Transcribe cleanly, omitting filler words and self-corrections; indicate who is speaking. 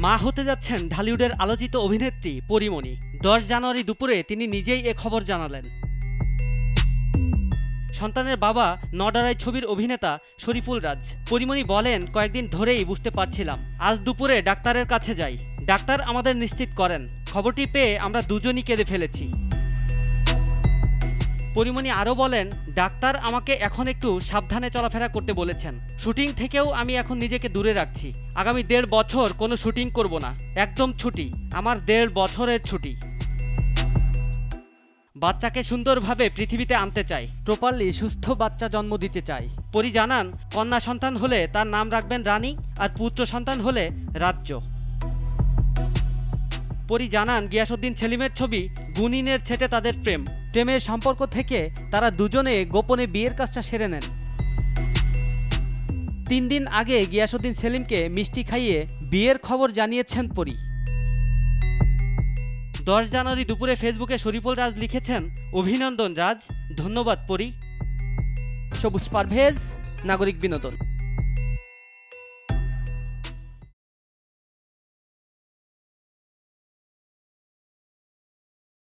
Speaker 1: মা হতে যাচ্ছেন ঢালিউডের আলোচিত অভিনেত্রী পরীমণি। 10 জানুয়ারি দুপুরে তিনি নিজেই এ খবর জানালেন। সন্তানের বাবা নডারাই ছবির অভিনেতা শরীফুল রাজ। পরীমণি বলেন, কয়েকদিন ধরেই বুঝতে পারছিলাম। আজ দুপুরে ডাক্তারের কাছে যাই, ডাক্তার আমাদের নিশ্চিত করেন। খবরটি পেয়ে আমরা দুজনই কেঁদে ফেলেছি। পরীমণি আরও বলেন, ডাক্তার আমাকে এখন একটু সাবধানে চলাফেরা করতে বলেছেন। শুটিং থেকেও আমি এখন নিজেকে দূরে রাখছি। আগামী 1.5 বছর কোনো শুটিং করব না, একদম ছুটি, আমার 1.5 বছরের ছুটি। বাচ্চাকে সুন্দরভাবে পৃথিবীতে আনতে চাই, প্রপারলি সুস্থ বাচ্চা জন্ম দিতে চাই। পরী জানান, কন্যা সন্তান হলে তার নাম রাখবেন রানী, আর পুত্র সন্তান হলে রাজ্য। পরী জানান, গিয়াসউদ্দিন সেলিমের ছবি গুনিনের ছেটে তাদের প্রেমের সম্পর্ক থেকে তারা দুজনে গোপনে বিয়ের কাজটা সেরে নেন। 3 দিন আগে গিয়াসউদ্দিন সেলিমকে মিষ্টি খাইয়ে বিয়ের খবর জানিয়েছেন পরী। 10 জানুয়ারি দুপুরে ফেসবুকে শরীফুল রাজ লিখেছেন, অভিনন্দন রাজ, ধন্যবাদ পরী। সবুজ পারভেজ, নাগরিক বিনোদন।